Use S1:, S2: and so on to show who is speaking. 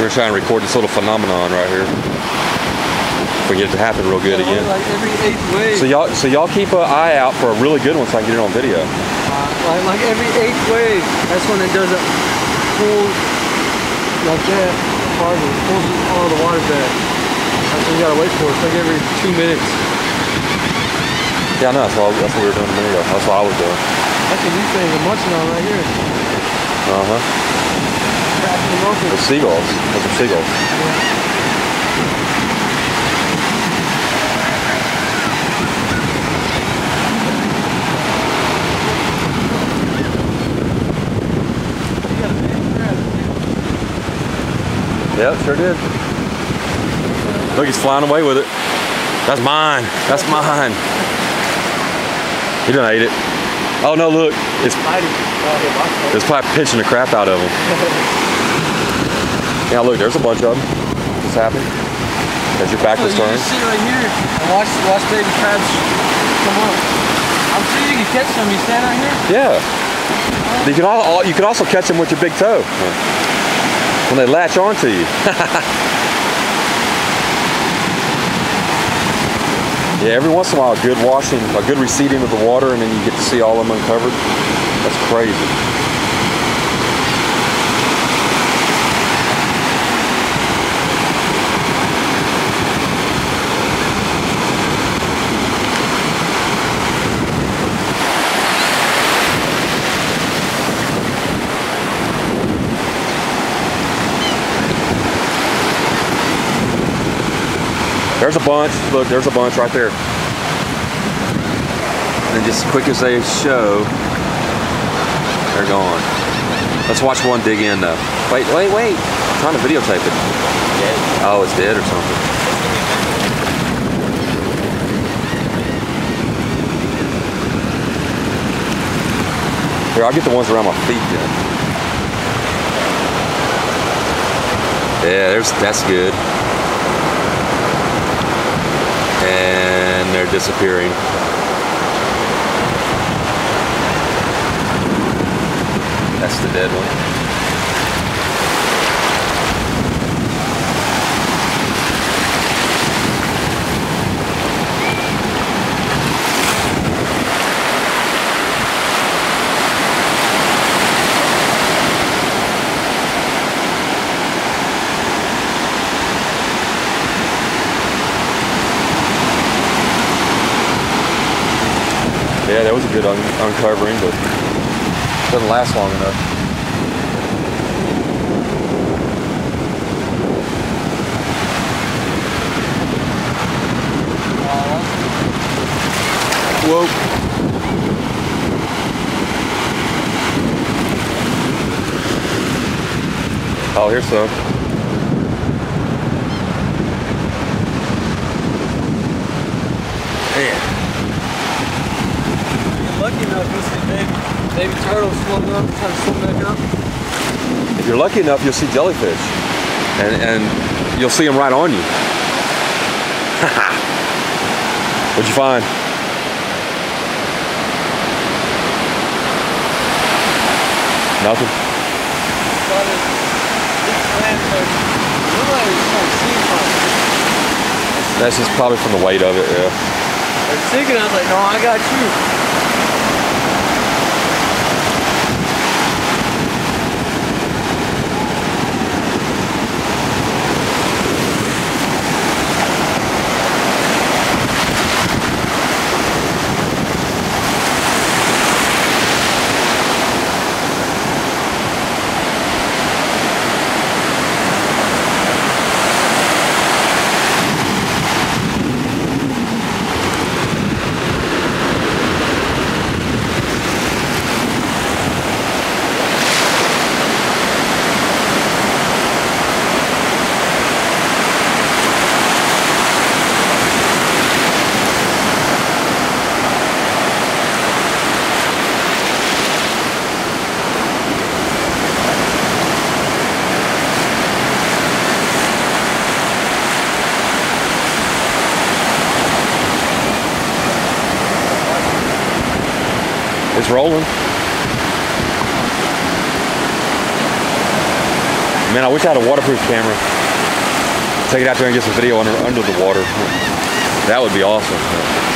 S1: We're trying to record this little phenomenon right here. If we get it to happen real good again.
S2: Like every 8th wave.
S1: So y'all keep an eye out for a really good one so I can get it on video.
S2: Like every 8th wave, that's when it does a pull like that. Harder. It pulls all the water back. That's what you gotta wait for. It's like every 2 minutes.
S1: Yeah, I know. That's what we were doing a minute ago. That's what I was doing.
S2: That's what these things are munching on right here. Cracking them open.
S1: The seagulls. Those are seagulls.
S2: Yeah.
S1: Yep, sure did. Look, he's flying away with it. That's mine. That's mine. He done ate it. Oh no, look. It's probably pinching the crap out of him. Yeah, look, there's a bunch of them. What's happening? As your back was turned.
S2: You just sit right here and watch baby crabs come up. I'm sure you can catch them. You stand right here?
S1: Yeah. You can also catch them with your big toe. When they latch onto you. Yeah, every once in a while a good washing, a good receding of the water, and then you get to see all of them uncovered. That's crazy. There's a bunch. Look, there's a bunch right there. And then just as quick as they show, they're gone. Let's watch one dig in though. Wait. I'm trying to videotape it. Oh, it's dead or something. Here, I'll get the ones around my feet then. Yeah, that's good. And they're disappearing. That's the dead one. Yeah, that was a good uncovering, but it doesn't last long enough. Whoa. Oh, here's some. Man.
S2: Lucky enough, you'll see baby turtles floating up, trying to swim back up.
S1: If you're lucky enough, you'll see jellyfish, and you'll see them right on you. What'd you find? Nothing. That's just probably from the weight of it, yeah.
S2: I was thinking, I was like, no, I got you. It's rolling.
S1: Man, I wish I had a waterproof camera. Take it out there and get some video under the water. That would be awesome.